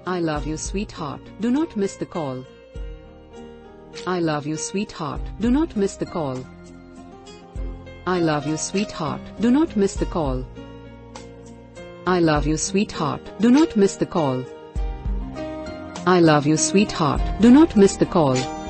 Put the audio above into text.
I love you, sweetheart. Do not miss the call. I love you, sweetheart. Do not miss the call. I love you, sweetheart. Do not miss the call. I love you, sweetheart. Do not miss the call. I love you, sweetheart. Do not miss the call.